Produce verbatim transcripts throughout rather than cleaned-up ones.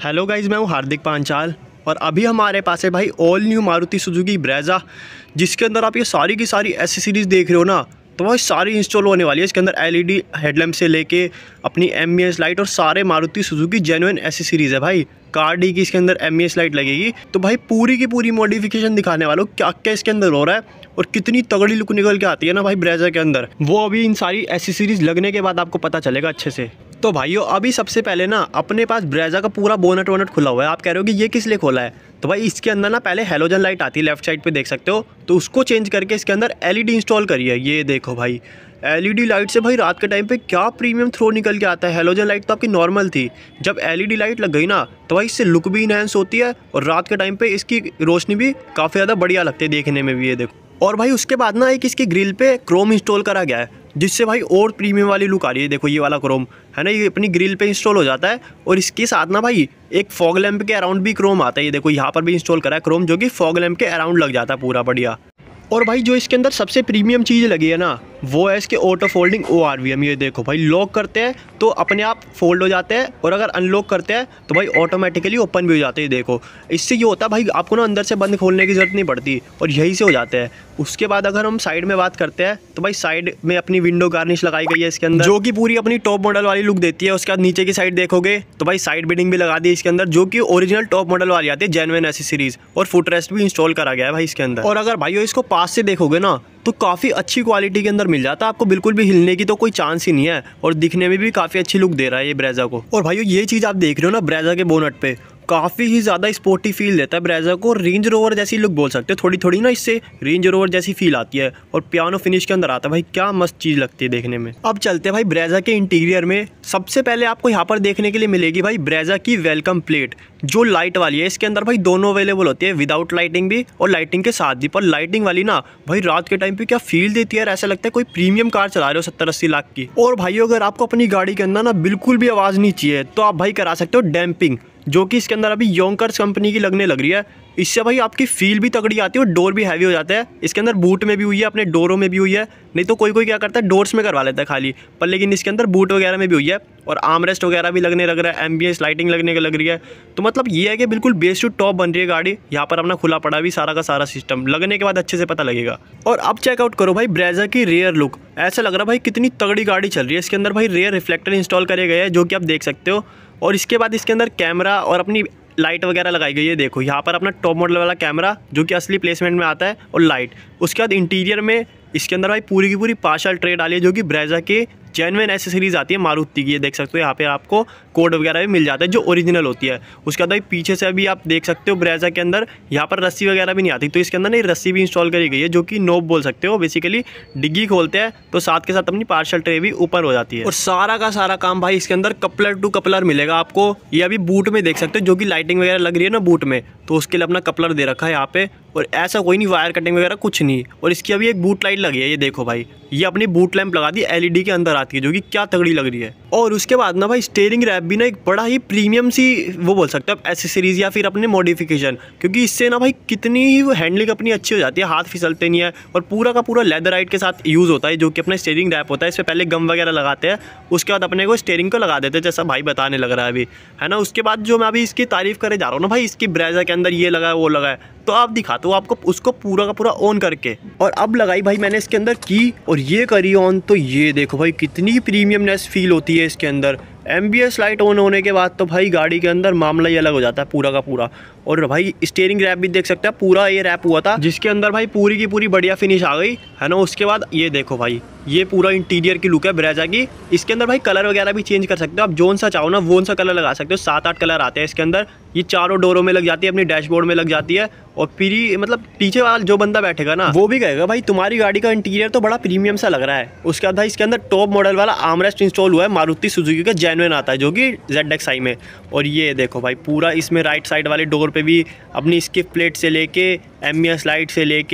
Hello guys, मैं हूँ हार्दिक पांचाल और अभी हमारे पास है भाई all new Maruti Suzuki Brezza, जिसके अंदर आप ये सारी की सारी एसेसरीज देख रहे हो ना, तो भाई सारी इंस्टॉल होने वाली है। इसके अंदर एलईडी हेडलैम्प से लेके अपनी एमईएस लाइट और सारे मारुति सुजुकी जेन्युइन एसेसरीज है भाई। कार डी की इसके अंदर एमईएस लाइट लगेगी। तो भाई पूरी की पूरी मॉडिफिकेशन दिखाने वालों क्या क्या इसके अंदर हो रहा है और कितनी तगड़ी लुक निकल के आती है ना भाई ब्रेजा के अंदर, वो अभी इन सारी एसेसरीज लगने के बाद आपको पता चलेगा अच्छे से। तो भाइयों अभी सबसे पहले ना अपने पास ब्रेजा का पूरा बोनट वोनट खुला हुआ है। आप कह रहे हो कि ये किस लिए खोला है, तो भाई इसके अंदर ना पहले हेलोजन लाइट आती है, लेफ्ट साइड पे देख सकते हो, तो उसको चेंज करके इसके अंदर एलईडी इंस्टॉल करी है। ये देखो भाई एलईडी लाइट से भाई रात के टाइम पे क्या प्रीमियम थ्रो निकल के आता है। हेलोजन लाइट तो आपकी नॉर्मल थी, जब एलईडी लाइट लग गई ना तो भाई इससे लुक भी इनहेंस होती है और रात के टाइम पे इसकी रोशनी भी काफ़ी ज़्यादा बढ़िया लगती है देखने में भी। ये देखो, और भाई उसके बाद ना एक इसकी ग्रिल पे क्रोम इंस्टॉल करा गया है, जिससे भाई और प्रीमियम वाली लुक आ रही है। देखो ये वाला क्रोम है ना, ये अपनी ग्रिल पे इंस्टॉल हो जाता है और इसके साथ ना भाई एक फॉग लैंप के अराउंड भी क्रोम आता है। ये देखो यहाँ पर भी इंस्टॉल करा है क्रोम, जो कि फॉग लैंप के अराउंड लग जाता है पूरा बढ़िया। और भाई जो इसके अंदर सबसे प्रीमियम चीज़ लगी है ना, वो है इसके auto folding O R V M. ये देखो भाई लॉक करते हैं तो अपने आप फोल्ड हो जाते हैं और अगर अनलॉक करते हैं तो भाई ऑटोमेटिकली ओपन भी हो जाते हैं। देखो इससे ये होता है भाई आपको ना अंदर से बंद खोलने की जरूरत नहीं पड़ती और यहीं से हो जाते हैं। उसके बाद अगर हम साइड में बात करते हैं तो भाई साइड में अपनी विंडो गार्निश लगाई गई है इसके अंदर, जो कि पूरी अपनी टॉप मॉडल वाली लुक देती है। उसके बाद नीचे की साइड देखोगे तो भाई साइड बिडिंग भी लगा दी है इसके अंदर, जो कि ओरिजिनल टॉप मॉडल वाली आती है जेन्युइन एसेसरीज, और फुट रेस्ट भी इंस्टॉल करा गया है भाई इसके अंदर। और अगर भाई इसको पास से देखोगे ना तो काफ़ी अच्छी क्वालिटी के अंदर मिल जाता है आपको, बिल्कुल भी हिलने की तो कोई चांस ही नहीं है और दिखने में भी काफ़ी अच्छी लुक दे रहा है ये ब्रेजा को। और भाइयों ये चीज़ आप देख रहे हो ना ब्रेजा के बोनट पे, काफ़ी ही ज़्यादा स्पोर्टी फील देता है ब्रेजा को। रेंज रोवर जैसी लुक बोल सकते हो, थोड़ी थोड़ी ना इससे रेंज रोवर जैसी फील आती है और पियानो फिनिश के अंदर आता है भाई, क्या मस्त चीज़ लगती है देखने में। अब चलते हैं भाई ब्रेजा के इंटीरियर में। सबसे पहले आपको यहाँ पर देखने के लिए मिलेगी भाई ब्रेजा की वेलकम प्लेट, जो लाइट वाली है। इसके अंदर भाई दोनों अवेलेबल होती है, विदाउट लाइटिंग भी और लाइटिंग के साथ भी। पर लाइटिंग वाली ना भाई रात के टाइम पे क्या फील देती है, ऐसा लगता है कोई प्रीमियम कार चला रहे हो सत्तर अस्सी लाख की। और भाई अगर आपको अपनी गाड़ी के अंदर ना बिल्कुल भी आवाज़ नहीं चाहिए तो आप भाई करा सकते हो डैम्पिंग, जो कि इसके अंदर अभी योंकर्स कंपनी की लगने लग रही है। इससे भाई आपकी फील भी तगड़ी आती है और डोर भी हैवी हो जाता है। इसके अंदर बूट में भी हुई है, अपने डोरों में भी हुई है, नहीं तो कोई कोई क्या करता है डोर्स में करवा लेता है खाली, पर लेकिन इसके अंदर बूट वगैरह में भी हुई है और आर्मरेस्ट वगैरह भी लगने लग रहा है, एम्बियंस लाइटिंग लगने लग रही है। तो मतलब ये है कि बिल्कुल बेस टू टॉप बन रही है गाड़ी। यहाँ पर अपना खुला पड़ा भी सारा का सारा सिस्टम लगने के बाद अच्छे से पता लगेगा। और अब चेकआउट करो भाई ब्रेजा की रेयर लुक, ऐसा लग रहा है भाई कितनी तगड़ी गाड़ी चल रही है। इसके अंदर भाई रेयर रिफ्लेक्टर इंस्टॉल करे गए हैं, जो कि आप देख सकते हो। और इसके बाद इसके अंदर कैमरा और अपनी लाइट वगैरह लगाई गई है। देखो यहाँ पर अपना टॉप मॉडल वाला कैमरा, जो कि असली प्लेसमेंट में आता है, और लाइट। उसके बाद इंटीरियर में इसके अंदर भाई पूरी की पूरी पार्शल ट्रे डाली है, जो कि ब्रेजा के जेन्युइन एसेसरीज आती है मारुति की। ये देख सकते हो यहाँ पे आपको कोड वगैरह भी मिल जाता है जो ओरिजिनल होती है। उसके बाद भाई पीछे से अभी आप देख सकते हो ब्रेजा के अंदर यहाँ पर रस्सी वगैरह भी नहीं आती, तो इसके अंदर ना रस्सी भी इंस्टॉल करी गई है, जो कि नोब बोल सकते हो। बेसिकली डिग्गी खोलते हैं तो साथ के साथ अपनी पार्शल ट्रे भी ऊपर हो जाती है। और सारा का सारा काम भाई इसके अंदर कपलर टू कपलर मिलेगा आपको। ये अभी बूट में देख सकते हो, जो कि लाइटिंग वगैरह लग रही है ना बूट में, तो उसके लिए अपना कपलर दे रखा है यहाँ पे। और ऐसा कोई नहीं वायर कटिंग वगैरह कुछ नहीं। और इसकी अभी एक बूट लाइट लगी है, ये देखो भाई, ये अपनी बूट लैंप लगा दी एलईडी के अंदर आती है, जो कि क्या तगड़ी लग रही है। और उसके बाद ना भाई स्टीयरिंग रैप भी ना एक बड़ा ही प्रीमियम सी वो बोल सकते हो आप एसेसरीज या फिर अपने मॉडिफिकेशन, क्योंकि इससे ना भाई कितनी ही वो हैंडलिंग अपनी अच्छी हो जाती है, हाथ फिसलते नहीं है। और पूरा का पूरा लेदराइट के साथ यूज़ होता है, जो कि अपना स्टीयरिंग रैप होता है। इस पर पहले गम वगैरह लगाते हैं, उसके बाद अपने को स्टीयरिंग को लगा देते हैं, जैसा भाई बताने लग रहा है अभी, है ना। उसके बाद जो मैं अभी इसकी तारीफ करे जा रहा हूँ ना भाई, इसकी ब्रेजा के अंदर ये लगा है वो लगा है, तो आप दिखाते हो आपको उसको पूरा का पूरा ऑन करके। और अब लगाई भाई मैंने इसके अंदर की और ये करी ऑन, तो ये देखो भाई कितनी प्रीमियमनेस फील होती है इसके अंदर। एम्बियंस लाइट ऑन होने के बाद तो भाई गाड़ी के अंदर मामला ही अलग हो जाता है पूरा का पूरा। और भाई स्टीयरिंग रैप भी देख सकते हैं, पूरा ये रैप हुआ था, जिसके अंदर भाई पूरी की पूरी बढ़िया फिनिश आ गई, है ना। उसके बाद ये देखो भाई, ये पूरा इंटीरियर की लुक है ब्रेजा की। इसके अंदर भाई कलर वगैरह भी चेंज कर सकते हो आप, जोन सा चाहो ना वो सा कलर लगा सकते हो। सात आठ कलर आते हैं इसके अंदर। ये चारों डोरों में लग जाती है, अपनी डैशबोर्ड में लग जाती है। और फिर मतलब पीछे वाला जो बंदा बैठेगा ना, वो भी कहेगा भाई तुम्हारी गाड़ी का इंटीरियर तो बड़ा प्रीमियम सा लग रहा है। उसके बाद भाई इसके अंदर टॉप मॉडल वाला आर्मरेस्ट इंस्टॉल हुआ है, मारुति सुजुकी का जेन्युइन आता है, जो कि जेड एक्स आई में। और ये देखो भाई पूरा इसमें राइट साइड वाले डोर पे भी अपनी स्किप प्लेट से लेके एमईएस लाइट से लेके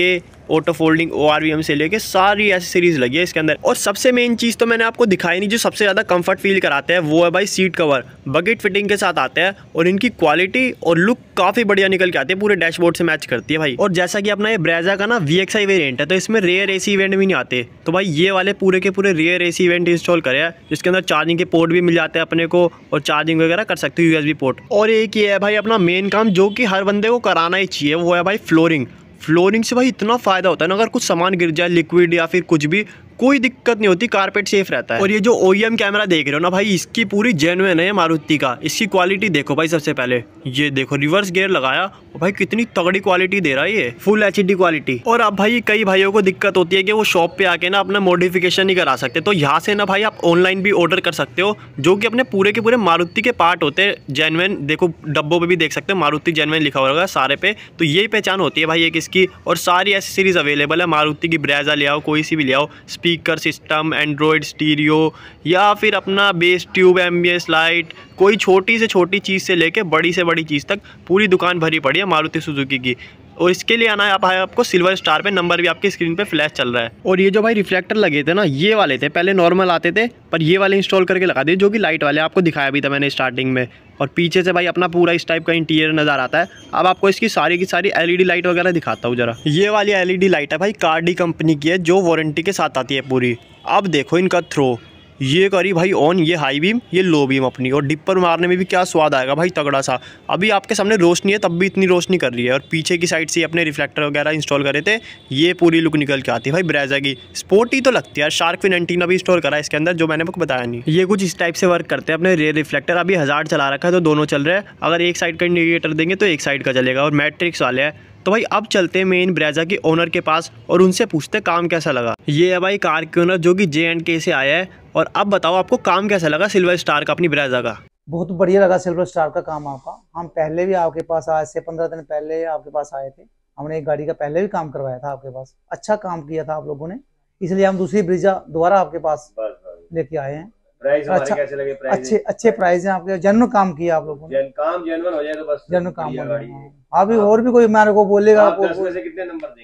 auto folding O R V M से लेके सारी एसेसरीज लगी है इसके अंदर। और सबसे मेन चीज़ तो मैंने आपको दिखाई नहीं, जो सबसे ज़्यादा कंफर्ट फील कराते हैं वो है भाई सीट कवर। बकेट फिटिंग के साथ आते हैं और इनकी क्वालिटी और लुक काफ़ी बढ़िया निकल के आती है, पूरे डैशबोर्ड से मैच करती है भाई। और जैसा कि अपना ये ब्रेजा का ना वी एक्स आई वेरिएंट है, तो इसमें रेयर एसी इवेंट भी नहीं आते, तो भाई ये वाले पूरे के पूरे रेयर एसी इवेंट इंस्टॉल करे हैं, जिसके अंदर चार्जिंग के पोर्ट भी मिल जाते हैं अपने को और चार्जिंग वगैरह कर सकते हो यूएसबी पोर्ट। और एक ये है भाई अपना मेन काम जो कि हर बंदे को कराना ही चाहिए, वो है भाई फ्लोरिंग। फ्लोरिंग से भाई इतना फ़ायदा होता है ना, अगर कुछ सामान गिर जाए लिक्विड या फिर कुछ भी, कोई दिक्कत नहीं होती, कारपेट सेफ रहता है। और ये जो ओ ई एम कैमरा देख रहे हो ना भाई, इसकी पूरी जेन्युइन है मारुति का। इसकी क्वालिटी देखो भाई, सबसे पहले ये देखो रिवर्स गियर लगाया और भाई कितनी तगड़ी क्वालिटी दे रहा है ये, फुल एच डी क्वालिटी। और अब भाई कई भाइयों को दिक्कत होती है कि वो शॉप पे आके ना अपना मॉडिफिकेशन नहीं करा सकते, तो यहाँ से ना भाई आप ऑनलाइन भी ऑर्डर कर सकते हो, जो कि अपने पूरे के पूरे मारुति के पार्ट होते हैं जेन्युइन। देखो डब्बों पे भी देख सकते हो मारुति जेन्युइन लिखा हुआ होगा सारे पे, तो यही पहचान होती है भाई एक इसकी। और सारी एसेसरीज अवेलेबल है, मारुति की ब्रेजा ले आओ, कोई सी भी ले आओ, स्पीकर सिस्टम, एंड्रॉयड स्टीरियो या फिर अपना बेस ट्यूब, एम्बियंस लाइट, कोई छोटी से छोटी चीज़ से लेके बड़ी से बड़ी चीज़ तक पूरी दुकान भरी पड़ी है मारुति सुजुकी की। और इसके लिए आना है आप आपको सिल्वर स्टार पे, नंबर भी आपकी स्क्रीन पे फ्लैश चल रहा है। और ये जो भाई रिफ्लेक्टर लगे थे ना, ये वाले थे, पहले नॉर्मल आते थे पर ये वाले इंस्टॉल करके लगा दिए, जो कि लाइट वाले आपको दिखाया भी था मैंने स्टार्टिंग में। और पीछे से भाई अपना पूरा इस टाइप का इंटीरियर नज़र आता है। अब आपको इसकी सारी की सारी एल ई डी लाइट वगैरह दिखाता हूँ जरा। ये वाली एल ई डी लाइट है भाई कार्डी कंपनी की है, जो वारंटी के साथ आती है पूरी। अब देखो इनका थ्रो, ये करी भाई ऑन, ये हाई बीम, ये लो बीम अपनी, और डिपर मारने में भी क्या स्वाद आएगा भाई, तगड़ा सा। अभी आपके सामने रोशनी है तब भी इतनी रोशनी कर रही है। और पीछे की साइड से अपने रिफ्लेक्टर वगैरह इंस्टॉल करे थे, ये पूरी लुक निकल के आती है भाई ब्रेजा की। स्पोर्टी तो लगती है यार। शार्क फिन एंटीना भी इंस्टॉल करा है इसके अंदर, जो मैंने आपको बताया नहीं। ये कुछ इस टाइप से वर्क करते हैं अपने रेयर रिफ्लेक्टर। अभी हज़ार चला रखा है तो दोनों चल रहे हैं, अगर एक साइड का इंडिकेटर देंगे तो एक साइड का चलेगा। और मैट्रिक्स वाले हैं। तो भाई अब चलते हैं मेन ब्रेजा के ओनर के पास और उनसे पूछते हैं काम कैसा लगा। ये है भाई कार के ओनर, जो कि जे एंड के से आया है। और अब बताओ आपको काम कैसा लगा सिल्वर स्टार का अपनी ब्रेजा का। बहुत बढ़िया लगा सिल्वर स्टार का काम आपका। हम पहले भी आपके पास, आज से पंद्रह दिन पहले आपके पास आए थे, हमने एक गाड़ी का पहले भी काम करवाया था आपके पास, अच्छा काम किया था आप लोगों ने, इसलिए हम दूसरी ब्रेजा दोबारा आपके पास लेके आए हैं। प्राइस हमारे अच्छा, कैसे लगे? प्राइस अच्छे अच्छे प्राइस हैं आपके, जेन्युइन काम किया आप लोगों ने। जन, काम जेन्युइन हो जाए तो बस जेन्युइन काम हो जाए। अभी और भी कोई मेरे को बोलेगा, आप दस में से कितने नंबर देंगे?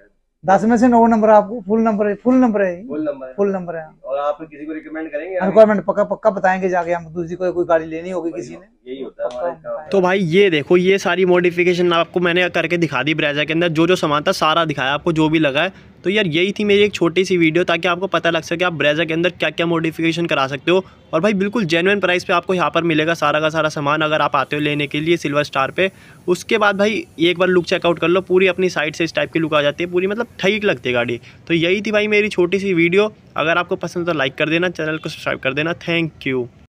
दस में से नौ नंबर आपको, फुल नंबर है, फुल नंबर है, फुल नंबर है, फुल नंबर है। और आप किसी को रिकमेंड करेंगे? रिक्वायरमेंट पक्का पक्का बताएंगे जाके, हम दूसरी कोई कोई गाड़ी लेनी होगी किसी ने, यही होता है हमारा काम। तो भाई ये देखो, ये सारी मॉडिफिकेशन आपको मैंने करके दिखा दी ब्रेजा के अंदर, जो जो सामान था सारा दिखाया आपको, जो भी लगा है। तो यार यही थी मेरी एक छोटी सी वीडियो, ताकि आपको पता लग सके आप ब्रेजा के अंदर क्या क्या मॉडिफिकेशन करा सकते हो। और भाई बिल्कुल जेन्युइन प्राइस पे आपको यहाँ पर मिलेगा सारा का सारा सामान, अगर आप आते हो लेने के लिए सिल्वर स्टार पे। उसके बाद भाई एक बार लुक चेकआउट कर लो, पूरी अपनी साइड से इस टाइप की लुक आ जाती है पूरी, मतलब ठीक लगती है गाड़ी। तो यही थी भाई मेरी छोटी सी वीडियो। अगर आपको पसंद तो लाइक कर देना, चैनल को सब्सक्राइब कर देना। Thank you.